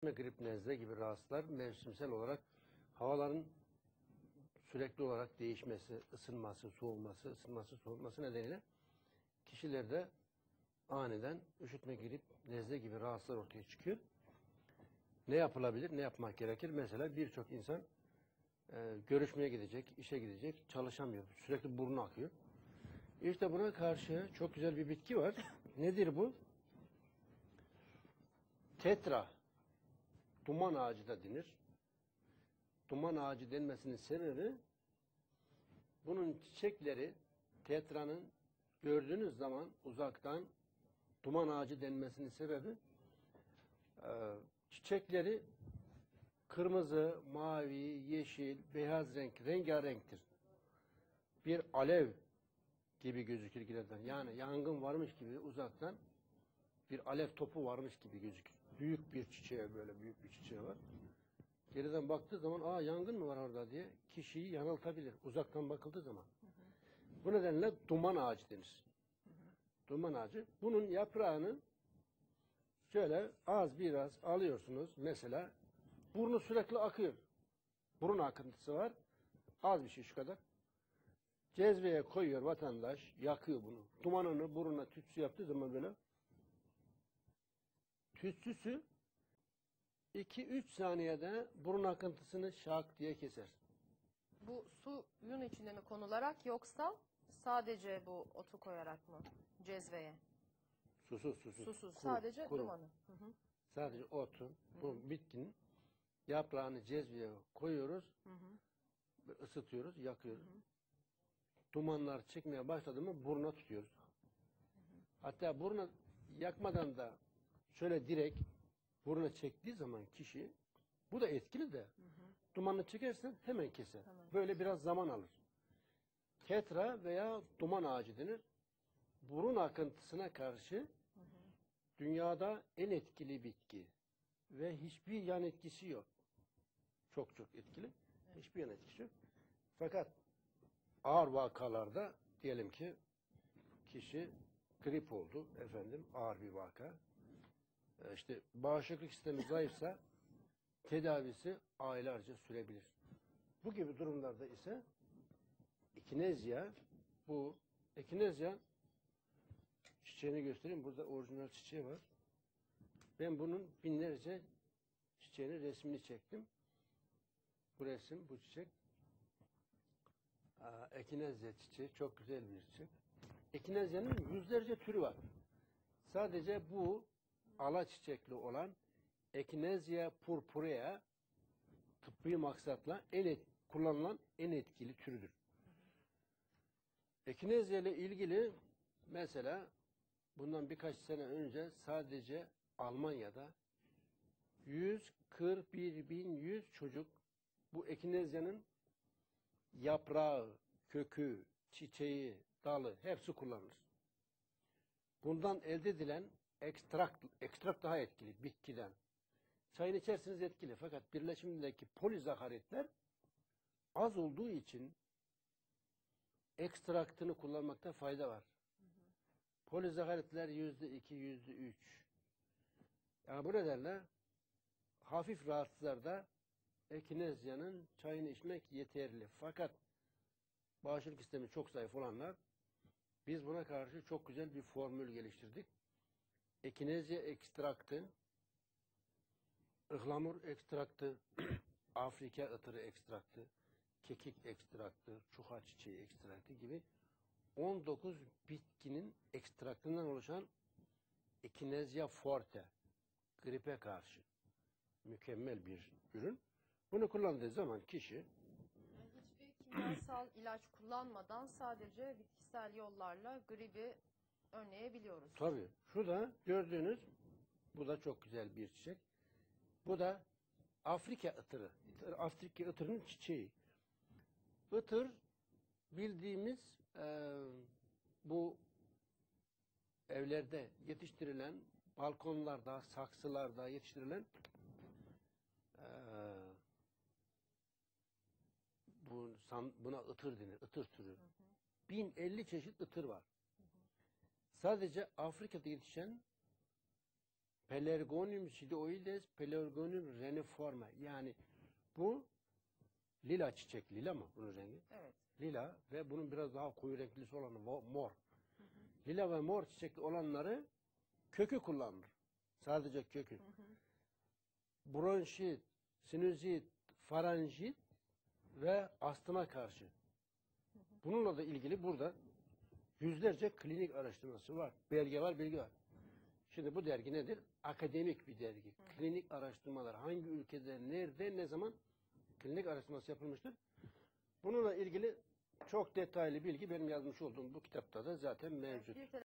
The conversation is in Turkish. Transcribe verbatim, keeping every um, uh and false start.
grip, nezle gibi rahatsızlar mevsimsel olarak havaların sürekli olarak değişmesi, ısınması, soğuması, ısınması, soğuması nedeniyle kişilerde aniden üşütme, grip, nezle gibi rahatsızlar ortaya çıkıyor. Ne yapılabilir, ne yapmak gerekir? Mesela birçok insan e, görüşmeye gidecek, işe gidecek, çalışamıyor. Sürekli burnu akıyor. İşte buna karşı çok güzel bir bitki var. Nedir bu? Tetra. Duman ağacı da denir. Duman ağacı denmesinin sebebi bunun çiçekleri, tetranın gördüğünüz zaman uzaktan duman ağacı denmesinin sebebi e, çiçekleri kırmızı, mavi, yeşil, beyaz renk, rengarenktir. Bir alev gibi gözükür giderden. Yani yangın varmış gibi uzaktan bir alev topu varmış gibi gözükür. Büyük bir çiçeğe, böyle büyük bir çiçeğe var. Geriden baktığı zaman aa yangın mı var orada diye kişiyi yanıltabilir. Uzaktan bakıldığı zaman. Hı hı. Bu nedenle duman ağacı denir. Hı hı. Duman ağacı. Bunun yaprağını şöyle az biraz alıyorsunuz. Mesela burnu sürekli akıyor. Burun akıntısı var. Az bir şey şu kadar. Cezveye koyuyor vatandaş. Yakıyor bunu. Dumanını burnuna tütsü yaptığı zaman böyle tütsüsü iki üç saniyede burun akıntısını şak diye keser. Bu suyun içinde mi konularak yoksa sadece bu otu koyarak mı cezveye? Susuz susuz. Susuz. Kuru, Sadece kuru. dumanı. Hı hı. Sadece otu, bu bitkinin yaprağını cezveye koyuyoruz. Hı hı. Isıtıyoruz, yakıyoruz. Hı hı. Dumanlar çıkmaya başladı mı buruna tutuyoruz. Hı hı. Hatta buruna yakmadan da şöyle direkt buruna çektiği zaman kişi, bu da etkili de, hı hı, dumanını çekersen hemen keser. Tamam. Böyle biraz zaman alır. Tetra veya duman ağacı denir. Burun akıntısına karşı, hı hı, dünyada en etkili bitki ve hiçbir yan etkisi yok. Çok çok etkili. Evet. Hiçbir yan etkisi yok. Fakat ağır vakalarda diyelim ki kişi grip oldu, efendim ağır bir vaka. İşte bağışıklık sistemi zayıfsa tedavisi aylarca sürebilir. Bu gibi durumlarda ise ekinezya, bu ekinezya çiçeğini göstereyim. Burada orijinal çiçeği var. Ben bunun binlerce çiçeğinin resmini çektim. Bu resim, bu çiçek. Aa, ekinezya çiçeği çok güzel bir çiçek. Ekinezyanın yüzlerce türü var. Sadece bu ala çiçekli olan Echinacea purpurea tıbbi maksatla en et, kullanılan en etkili türüdür. Echinacea ile ilgili mesela bundan birkaç sene önce sadece Almanya'da yüz kırk bir bin yüz çocuk bu Echinacea'nın yaprağı, kökü, çiçeği, dalı hepsi kullanılır. Bundan elde edilen ekstrakt, ekstrakt daha etkili bitkiden. Çayını içersiniz etkili fakat birleşimindeki polizakaritler az olduğu için ekstraktını kullanmakta fayda var. Hı hı. Polizakaritler yüzde iki, yüzde üç. Yani bu nedenle hafif rahatsızlarda Echinacea'nın çayını içmek yeterli. Fakat bağışıklık sistemi çok zayıf olanlar, biz buna karşı çok güzel bir formül geliştirdik. Echinacea ekstraktı, ıhlamur ekstraktı, Afrika ıtırı ekstraktı, kekik ekstraktı, çuha çiçeği ekstraktı gibi on dokuz bitkinin ekstraktından oluşan Echinacea forte, gripe karşı mükemmel bir ürün. Bunu kullandığı zaman kişi yani hiçbir kimyasal ilaç kullanmadan sadece bitkisel yollarla gribi önleyebiliyoruz. Tabii. Şurada gördüğünüz, bu da çok güzel bir çiçek. Bu da Afrika ıtırı. Afrika ıtırının çiçeği. Itır bildiğimiz e, bu evlerde yetiştirilen, balkonlarda, saksılarda yetiştirilen e, bu, buna ıtır denir, ıtır türü. Hı hı. bin elli çeşit ıtır var. Hı hı. Sadece Afrika'da yetişen Pelargonium sideoides, Pelargonium reniforme. Yani bu lila çiçek, lila mı bunun rengi? Evet. Lila ve bunun biraz daha koyu renklisi olanı vo- mor. Hı hı. Lila ve mor çiçekli olanları kökü kullanılır. Sadece kökü. Hı hı. Bronşit, sinüzit, faranjit ve astıma karşı. Hı hı. Bununla da ilgili burada yüzlerce klinik araştırması var. Belge var, bilgi var. Şimdi bu dergi nedir? Akademik bir dergi. Hı hı. Klinik araştırmalar hangi ülkede, nerede, ne zaman klinik araştırması yapılmıştır? Bununla ilgili çok detaylı bilgi benim yazmış olduğum bu kitapta da zaten mevcut. Evet,